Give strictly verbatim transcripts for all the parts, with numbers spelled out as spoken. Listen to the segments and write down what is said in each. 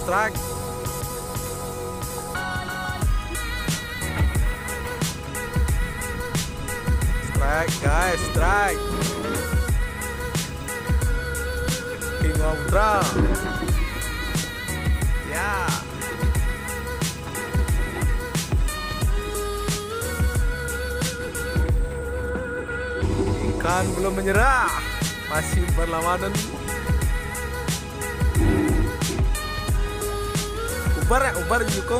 strike. Strike guys, strike. King of drum. Ya. Ikan belum menyerah, masih berlawanan. Ubar ya, ubar Juko.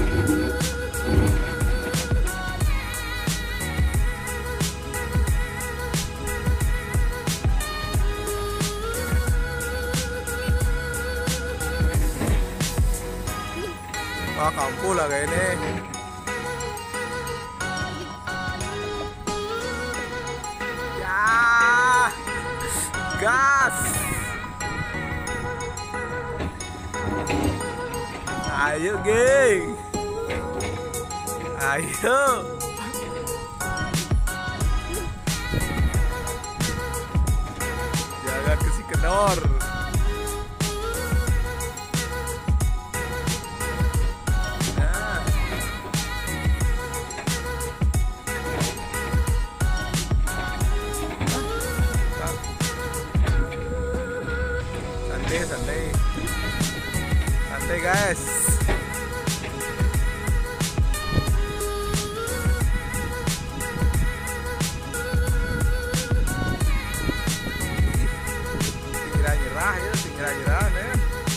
Wah, kampuh lah kayak ini. Ya, gas. Ayo, geng. Ayo. Jangan kasih kendor. Santai, santai, santai guys. Tinggal nyerah ya, tinggal nyerah nih.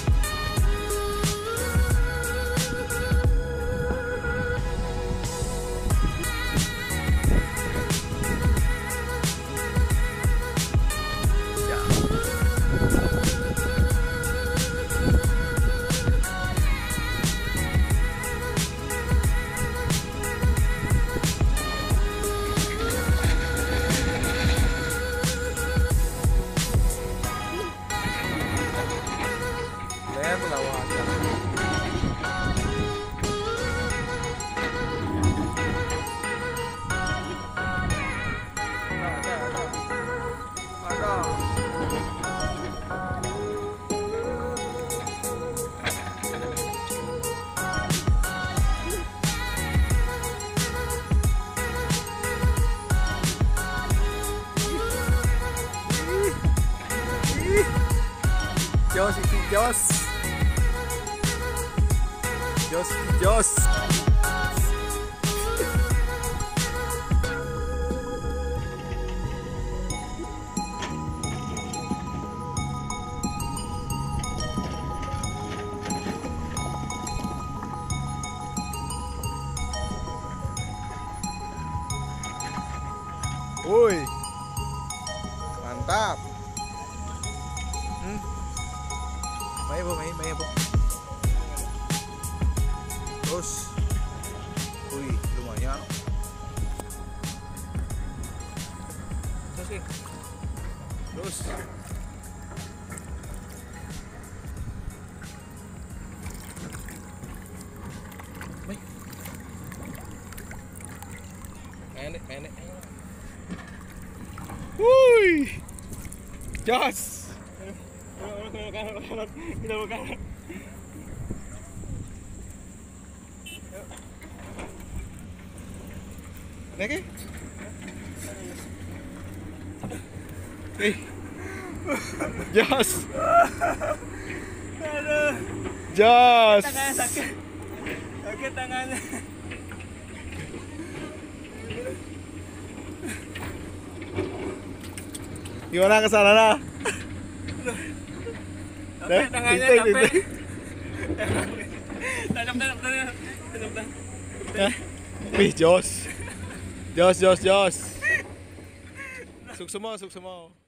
Melawan. Ada, ada, ada. Jos, iki jos. Jos, jos. Woi, mantap. Hmm. Main bu, main, main bu. Terus, wih lumayan. Terus, King. Terus. Main. Main, main. Wih, jos. Kita buka. Lagi? Eh, jos. Aduh. Jos. Tangannya sakit. Sakit tangannya. Gimana kesana lah? Capek tangannya, capek. Tajam, tajam, tajam, tajam, tajam. Eh, wih jos. Jos, jos, jos. Suk semua, suk semua.